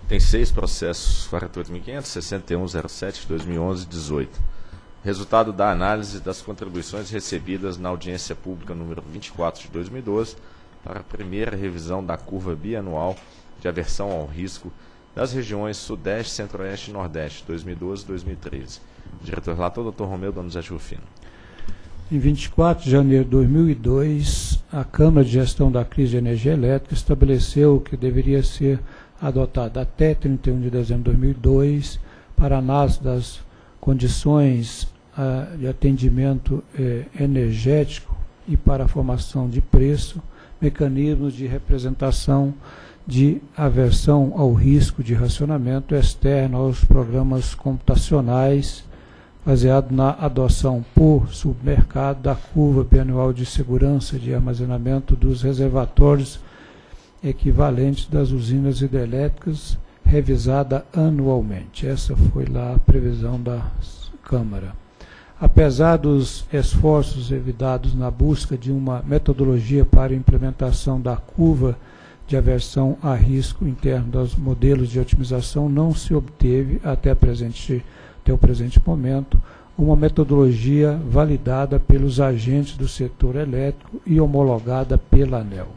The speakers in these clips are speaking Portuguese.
Tem 6 processos, 48.500, 6107, 2011 18. Resultado da análise das contribuições recebidas na audiência pública número 24 de 2012 para a primeira revisão da curva bianual de aversão ao risco das regiões Sudeste, Centro-Oeste e Nordeste, 2012-2013. Diretor-relator, Dr. Romeu Donizete Rufino. Em 24 de janeiro de 2002, a Câmara de Gestão da Crise de Energia Elétrica estabeleceu que deveria ser adotada até 31 de dezembro de 2002 para análise das condições de atendimento energético e para a formação de preço, mecanismos de representação de aversão ao risco de racionamento externo aos programas computacionais, baseado na adoção por submercado da curva bianual de segurança de armazenamento dos reservatórios equivalentes das usinas hidrelétricas, revisada anualmente. Essa foi lá a previsão da Câmara. Apesar dos esforços evitados na busca de uma metodologia para a implementação da curva de aversão a risco interno dos modelos de otimização, não se obteve até o presente momento uma metodologia validada pelos agentes do setor elétrico e homologada pela ANEEL.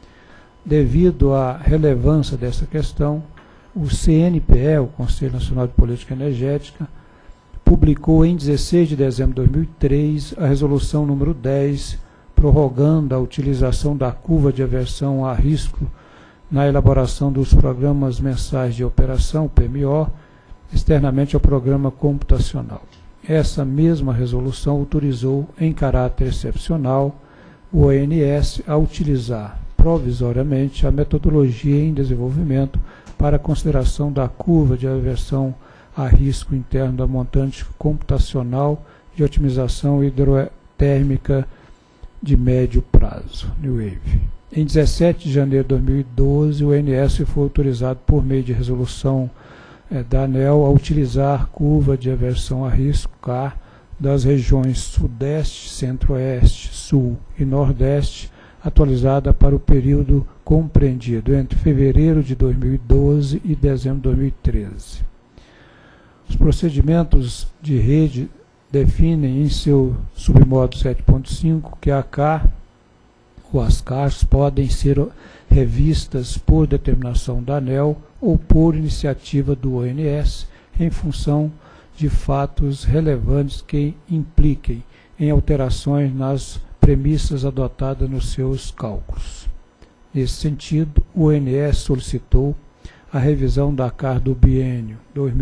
Devido à relevância dessa questão, o CNPE, o Conselho Nacional de Política Energética, publicou em 16 de dezembro de 2003 a resolução número 10, prorrogando a utilização da curva de aversão a risco na elaboração dos programas mensais de operação, PMO, externamente ao programa computacional. Essa mesma resolução autorizou, em caráter excepcional, o ONS a utilizar provisoriamente a metodologia em desenvolvimento para a consideração da curva de aversão a risco interno da montante computacional de otimização hidrotérmica de médio prazo, New Wave. Em 17 de janeiro de 2012, o ONS foi autorizado por meio de resolução da ANEEL a utilizar curva de aversão a risco CAR das regiões Sudeste, Centro-Oeste, Sul e Nordeste, atualizada para o período compreendido entre fevereiro de 2012 e dezembro de 2013. Os procedimentos de rede definem em seu submodo 7.5 que a CAR ou as CARs podem ser revistas por determinação da ANEEL ou por iniciativa do ONS em função de fatos relevantes que impliquem em alterações nas premissas adotadas nos seus cálculos. Nesse sentido, o ONS solicitou a revisão da CAR do biênio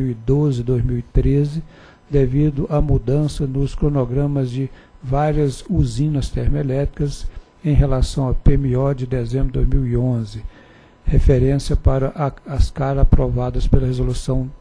2012-2013 devido à mudança nos cronogramas de várias usinas termoelétricas em relação ao PMO de dezembro de 2011, referência para as CAR aprovadas pela Resolução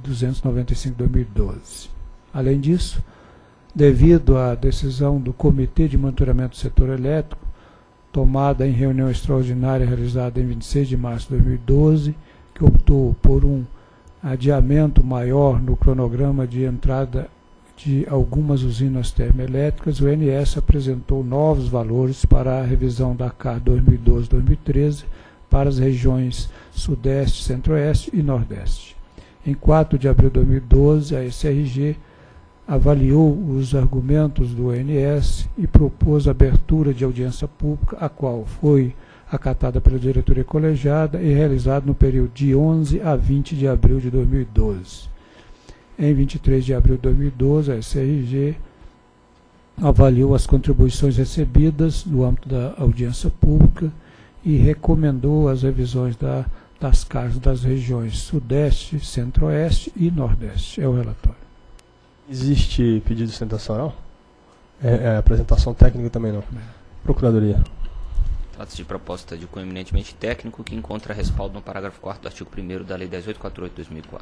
3295/2012. Além disso, devido à decisão do Comitê de Monitoramento do Setor Elétrico, tomada em reunião extraordinária realizada em 26 de março de 2012, que optou por um adiamento maior no cronograma de entrada de algumas usinas termoelétricas, o ONS apresentou novos valores para a revisão da CAR 2012-2013 para as regiões Sudeste, Centro-Oeste e Nordeste. Em 4 de abril de 2012, a SRG avaliou os argumentos do ONS e propôs a abertura de audiência pública, a qual foi acatada pela diretoria colegiada e realizada no período de 11 a 20 de abril de 2012. Em 23 de abril de 2012, a SRG avaliou as contribuições recebidas no âmbito da audiência pública e recomendou as revisões das CARs das regiões Sudeste, Centro-Oeste e Nordeste. É o relatório. Existe pedido de sustentação oral? Apresentação técnica também não. Procuradoria. Trata-se de proposta de cunho eminentemente técnico que encontra respaldo no parágrafo 4º do artigo 1º da Lei 10.848/2004.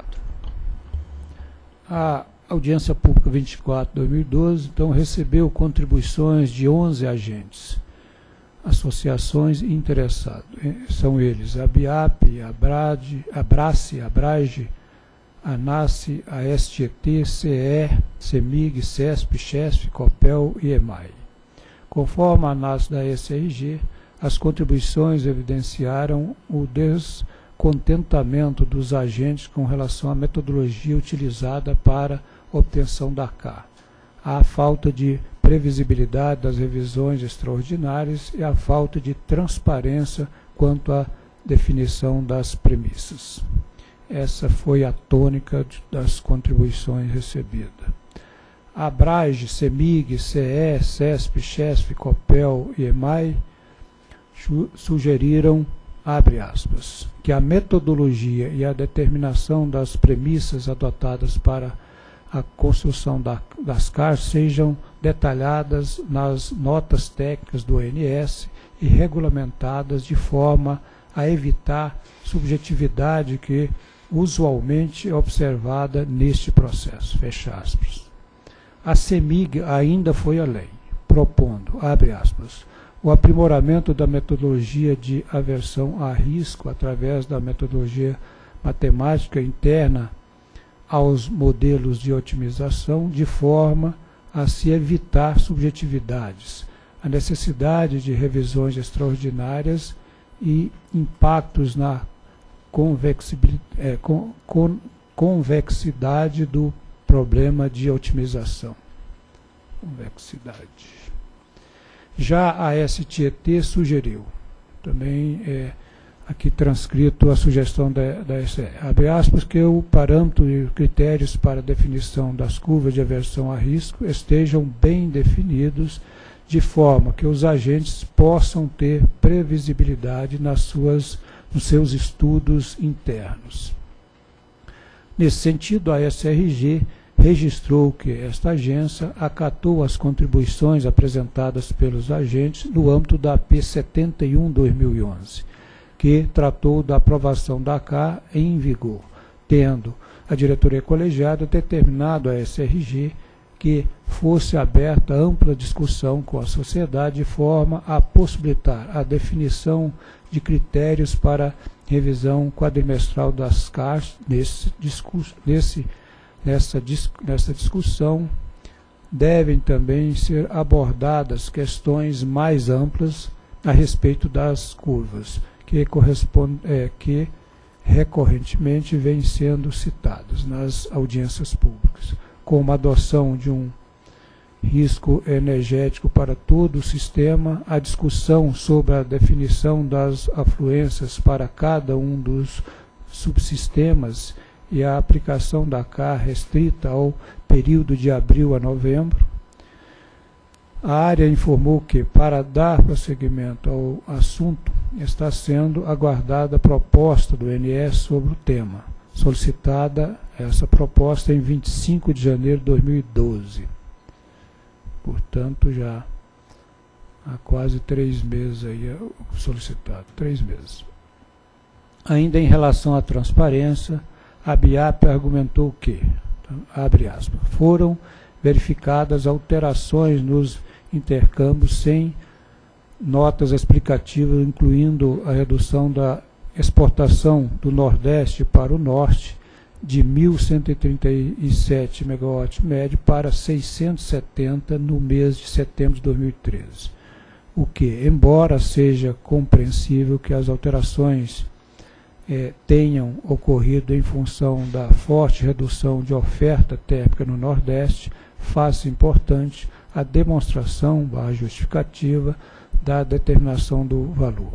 A audiência pública 24/2012, então, recebeu contribuições de 11 agentes, associações e interessados. São eles a BIAP, a Abrace, a Abrage, a ANACE, a SGT, CE, CEMIG, CESP, CHESF, COPEL e EMAI. Conforme a análise da SRG, as contribuições evidenciaram o contentamento dos agentes com relação à metodologia utilizada para obtenção da CA, a falta de previsibilidade das revisões extraordinárias e a falta de transparência quanto à definição das premissas. Essa foi a tônica das contribuições recebidas. A Abrage, CEMIG, CE, CESP, CHESF, COPEL e EMAI sugeriram, abre aspas, que a metodologia e a determinação das premissas adotadas para a construção das CARs sejam detalhadas nas notas técnicas do ONS e regulamentadas de forma a evitar subjetividade que usualmente é observada neste processo, fecha aspas. A CEMIG ainda foi além, propondo, abre aspas, o aprimoramento da metodologia de aversão a risco através da metodologia matemática interna aos modelos de otimização, de forma a se evitar subjetividades, a necessidade de revisões extraordinárias e impactos na convexidade do problema de otimização. Convexidade. Já a STET sugeriu, também aqui transcrito a sugestão da SE, abre aspas, que o parâmetro e critérios para definição das curvas de aversão a risco estejam bem definidos, de forma que os agentes possam ter previsibilidade nos seus estudos internos. Nesse sentido, a SRG registrou que esta agência acatou as contribuições apresentadas pelos agentes no âmbito da AP 71/2011, que tratou da aprovação da CA em vigor, tendo a diretoria colegiada determinado à SRG que fosse aberta ampla discussão com a sociedade de forma a possibilitar a definição de critérios para revisão quadrimestral das CARs. Nessa discussão devem também ser abordadas questões mais amplas a respeito das curvas, que recorrentemente vêm sendo citadas nas audiências públicas, como a adoção de um risco energético para todo o sistema, a discussão sobre a definição das afluências para cada um dos subsistemas e a aplicação da CA restrita ao período de abril a novembro. A área informou que, para dar prosseguimento ao assunto, está sendo aguardada a proposta do ONS sobre o tema, solicitada essa proposta em 25 de janeiro de 2012. Portanto, já há quase 3 meses aí solicitado, 3 meses. Ainda em relação à transparência, a BIAP argumentou que, abre aspas, foram verificadas alterações nos intercâmbios sem notas explicativas, incluindo a redução da exportação do Nordeste para o Norte de 1.137 MW médio para 670 no mês de setembro de 2013. O que, embora seja compreensível que as alterações tenham ocorrido em função da forte redução de oferta térmica no Nordeste, faz importante a demonstração, a justificativa da determinação do valor.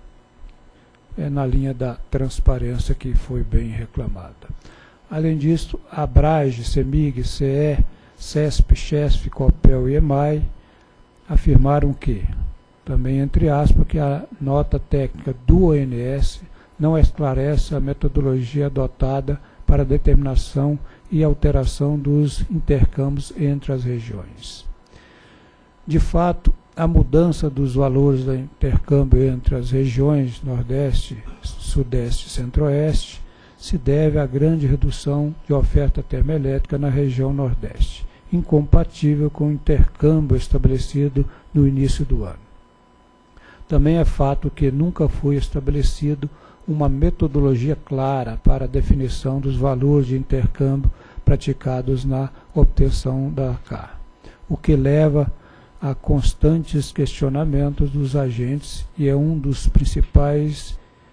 É na linha da transparência que foi bem reclamada. Além disso, a Abrage, CEMIG, CE, CESP, CHESF, COPEL e EMAI afirmaram que, também entre aspas, que a nota técnica do ONS não esclarece a metodologia adotada para determinação e alteração dos intercâmbios entre as regiões. De fato, a mudança dos valores do intercâmbio entre as regiões Nordeste, Sudeste e Centro-Oeste se deve à grande redução de oferta termoelétrica na região Nordeste, incompatível com o intercâmbio estabelecido no início do ano. Também é fato que nunca foi estabelecido uma metodologia clara para a definição dos valores de intercâmbio praticados na obtenção da CA, o que leva a constantes questionamentos dos agentes e é um dos principais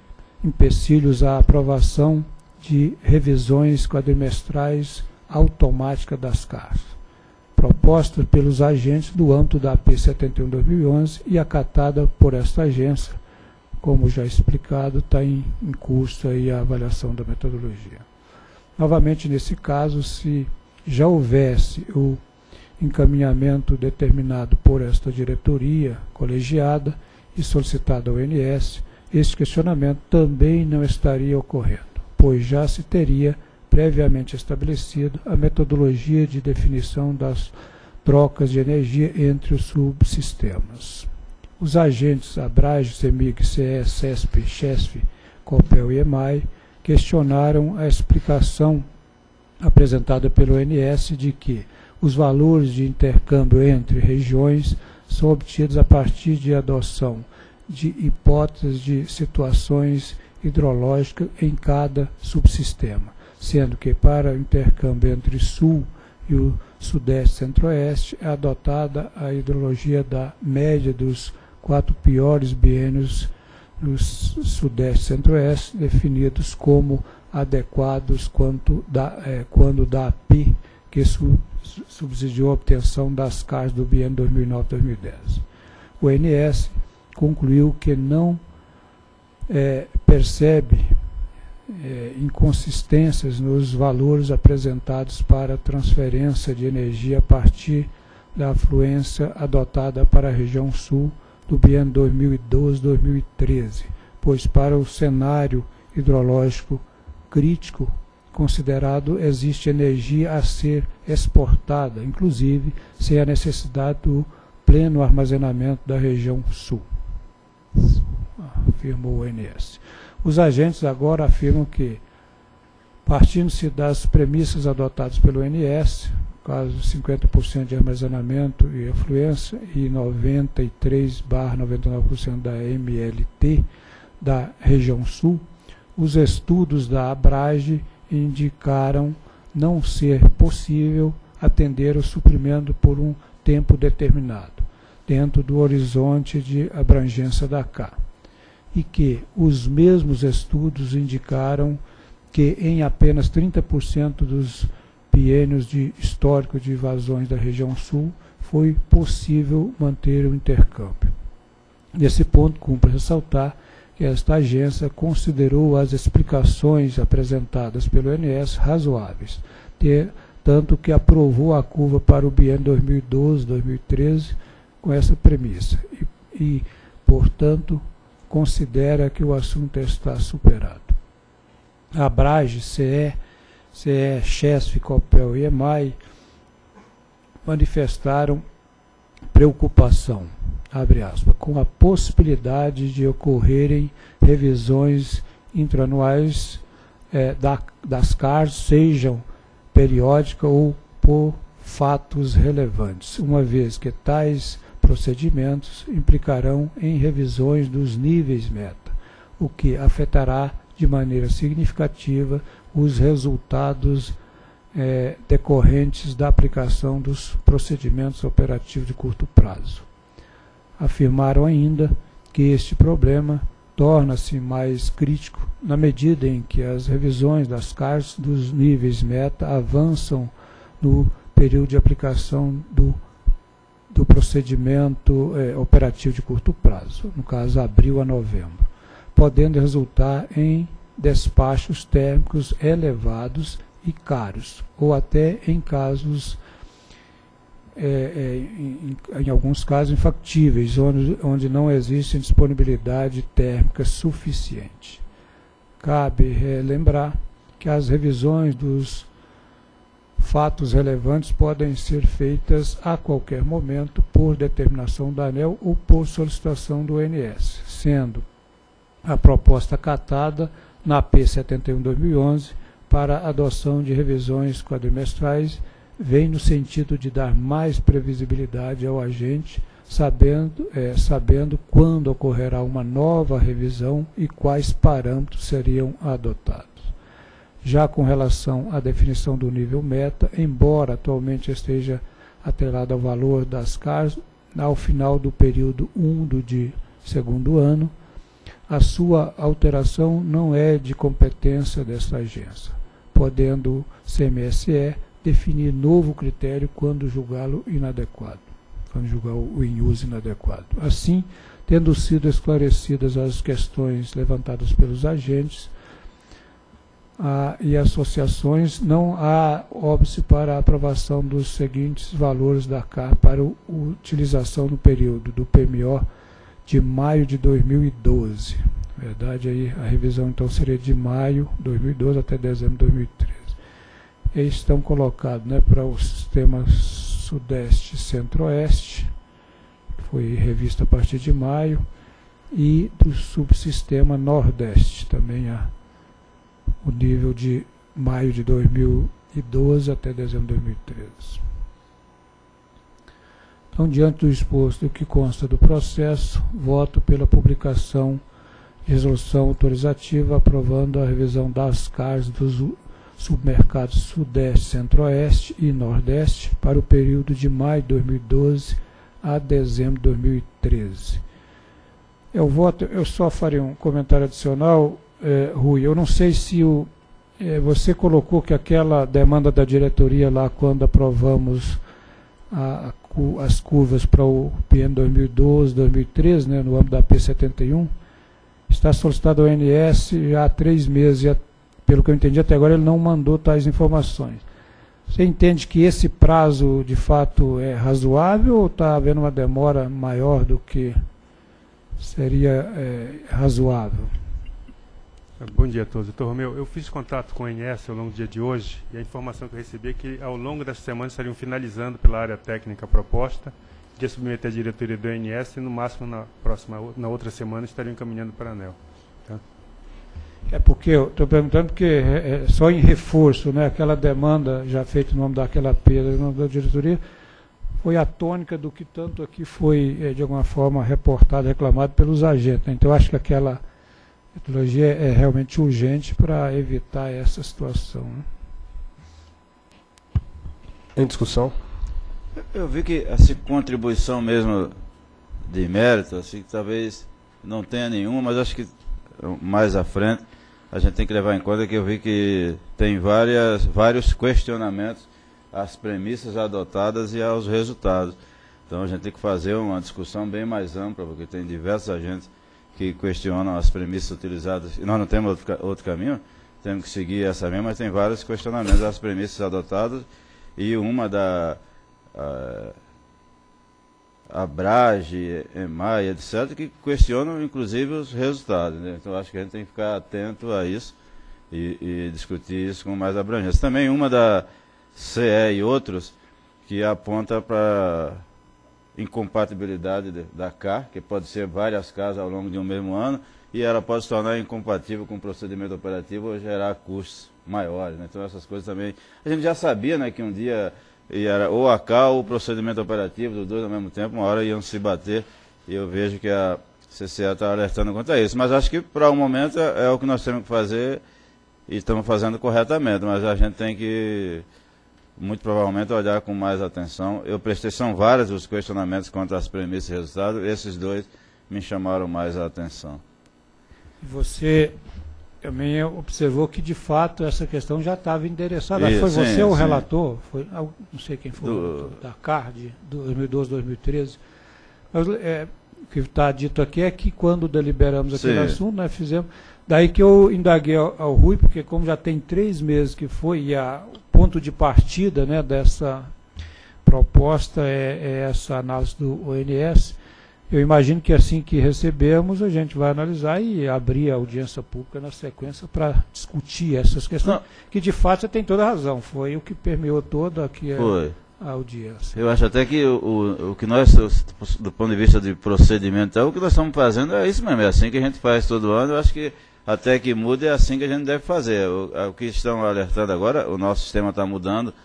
empecilhos à aprovação de revisões quadrimestrais automáticas das CARs, propostas pelos agentes do âmbito da AP 71/2011 e acatada por esta agência. Como já explicado, está em curso aí a avaliação da metodologia. Novamente, nesse caso, se já houvesse o encaminhamento determinado por esta diretoria colegiada e solicitado ao ONS, este questionamento também não estaria ocorrendo, pois já se teria previamente estabelecido a metodologia de definição das trocas de energia entre os subsistemas. Os agentes Abrage, CEMIG, CE, CESP, CHESF, COPEL e EMAI questionaram a explicação apresentada pelo ONS de que os valores de intercâmbio entre regiões são obtidos a partir de adoção de hipóteses de situações hidrológicas em cada subsistema, sendo que para o intercâmbio entre Sul e o Sudeste Centro-Oeste é adotada a hidrologia da média dos 4 piores biênios do Sudeste Centro-Oeste, definidos como adequados quando da API, que subsidiou a obtenção das CARs do biênio 2009-2010. O ONS concluiu que não percebe inconsistências nos valores apresentados para transferência de energia a partir da afluência adotada para a região sul do biênio 2012-2013, pois para o cenário hidrológico crítico considerado existe energia a ser exportada, inclusive sem a necessidade do pleno armazenamento da região sul, afirmou o ONS. Os agentes agora afirmam que, partindo-se das premissas adotadas pelo ONS, caso 50% de armazenamento e afluência e 93/99% da MLT da região sul, os estudos da Abrage indicaram não ser possível atender o suprimento por um tempo determinado, dentro do horizonte de abrangência da CA, e que os mesmos estudos indicaram que em apenas 30% dos biênios de histórico de vazões da região sul foi possível manter o intercâmbio. Nesse ponto, cumpre ressaltar que esta agência considerou as explicações apresentadas pelo ONS razoáveis, tanto que aprovou a curva para o biênio 2012-2013 com essa premissa e, portanto, considera que o assunto está superado. A Abrage, CE, CHESF, COPEL e EMAI manifestaram preocupação, abre aspas, com a possibilidade de ocorrerem revisões intranuais das CARs, sejam periódicas ou por fatos relevantes, uma vez que tais procedimentos implicarão em revisões dos níveis meta, o que afetará de maneira significativa os resultados decorrentes da aplicação dos procedimentos operativos de curto prazo. Afirmaram ainda que este problema torna-se mais crítico na medida em que as revisões das CARs dos níveis meta avançam no período de aplicação do procedimento operativo de curto prazo, no caso abril a novembro, podendo resultar em despachos térmicos elevados e caros, ou até em casos, em alguns casos infactíveis, onde não existe disponibilidade térmica suficiente. Cabe lembrar que as revisões dos fatos relevantes podem ser feitas a qualquer momento por determinação da ANEEL ou por solicitação do ONS, sendo a proposta acatada na AP 71/2011 para a adoção de revisões quadrimestrais vem no sentido de dar mais previsibilidade ao agente, sabendo quando ocorrerá uma nova revisão e quais parâmetros seriam adotados. Já com relação à definição do nível meta, embora atualmente esteja atrelado ao valor das CARs, ao final do período 1 de segundo ano, a sua alteração não é de competência dessa agência, podendo o CMSE definir novo critério quando julgá-lo inadequado, quando julgar o in use inadequado. Assim, tendo sido esclarecidas as questões levantadas pelos agentes e associações, não há óbice para a aprovação dos seguintes valores da CAR para utilização no período do PMO de maio de 2012. Na verdade, aí a revisão então seria de maio de 2012 até dezembro de 2013. Eles estão colocados, né, para o sistema Sudeste e Centro-Oeste, que foi revisto a partir de maio, e do subsistema Nordeste, também há o nível de maio de 2012 até dezembro de 2013. Então, diante do exposto e o que consta do processo, voto pela publicação de resolução autorizativa aprovando a revisão das CARs dos submercados Sudeste, Centro-Oeste e Nordeste para o período de maio de 2012 a dezembro de 2013. Eu só farei um comentário adicional, Rui. Eu não sei se você colocou que aquela demanda da diretoria lá, quando aprovamos as curvas para o PN 2012, 2013, né, no âmbito da P71, está solicitado ao ONS já há 3 meses, e pelo que eu entendi até agora ele não mandou tais informações. Você entende que esse prazo de fato é razoável ou está havendo uma demora maior do que seria razoável? Bom dia a todos. Doutor Romeu, eu fiz contato com o ONS ao longo do dia de hoje e a informação que eu recebi é que ao longo desta semana estariam finalizando pela área técnica a proposta, que ia submeter à diretoria do ONS e no máximo na outra semana estariam encaminhando para a ANEEL. Tá? É porque eu estou perguntando porque só em reforço, né, aquela demanda já feita no nome daquela pedra, no nome da diretoria, foi a tônica do que tanto aqui foi, de alguma forma, reportado, reclamado pelos agentes. Né? Então, eu acho que aquela metodologia é realmente urgente para evitar essa situação. Né? Em discussão? Eu vi que essa contribuição mesmo de mérito, assim, que talvez não tenha nenhuma, mas acho que mais à frente a gente tem que levar em conta que eu vi que tem vários questionamentos às premissas adotadas e aos resultados. Então a gente tem que fazer uma discussão bem mais ampla, porque tem diversos agentes que questionam as premissas utilizadas, e nós não temos outro caminho, temos que seguir essa mesma, mas tem vários questionamentos às premissas adotadas, e uma da Abrage, EMAI, etc., que questionam inclusive os resultados. Né? Então acho que a gente tem que ficar atento a isso e discutir isso com mais abrangência. Também uma da CE e outros, que aponta para incompatibilidade da CAR, que pode ser várias CARs ao longo de um mesmo ano, e ela pode se tornar incompatível com o procedimento operativo ou gerar custos maiores. Né? Então essas coisas também... A gente já sabia, né, que um dia era ou a CAR ou o procedimento operativo, os dois ao mesmo tempo, uma hora iam se bater, e eu vejo que a CCE está alertando contra isso. Mas acho que para o momento é o que nós temos que fazer e estamos fazendo corretamente, mas a gente tem que muito provavelmente olhar com mais atenção. Eu prestei, são vários os questionamentos quanto às premissas e resultados, esses dois me chamaram mais a atenção. Você também observou que de fato essa questão já estava endereçada. Isso, foi você sim, o sim. relator? Foi, não sei quem foi, da CAR de 2012, 2013. Mas, o que está dito aqui é que quando deliberamos aquele assunto, nós fizemos... Daí que eu indaguei ao Rui, porque como já tem 3 meses que foi, e o ponto de partida, né, dessa proposta é essa análise do ONS, eu imagino que assim que recebemos, a gente vai analisar e abrir a audiência pública na sequência para discutir essas questões, que de fato você tem toda a razão, foi o que permeou toda aqui a audiência. Eu acho até que o que nós, do ponto de vista de procedimento, o que nós estamos fazendo é isso mesmo, é assim que a gente faz todo ano. Eu acho que até que mude é assim que a gente deve fazer. O que estão alertando agora, o nosso sistema está mudando,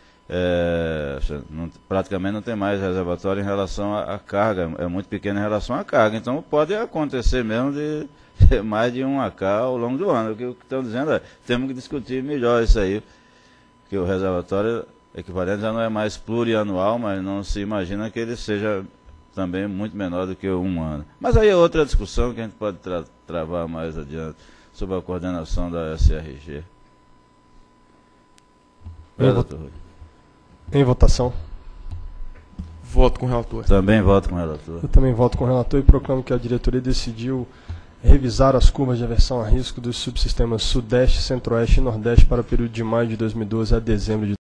praticamente não tem mais reservatório em relação à carga, é muito pequeno em relação à carga, então pode acontecer mesmo de ter mais de um AK ao longo do ano. O que estão dizendo é, temos que discutir melhor isso aí, que o reservatório equivalente já não é mais plurianual, mas não se imagina que ele seja também muito menor do que um ano. Mas aí é outra discussão que a gente pode travar mais adiante, sob a coordenação da SRG. Em votação. Voto com o relator. Também voto com o relator. Eu também voto com o relator e proclamo que a diretoria decidiu revisar as curvas de aversão a risco dos subsistemas Sudeste, Centro-Oeste e Nordeste para o período de maio de 2012 a dezembro de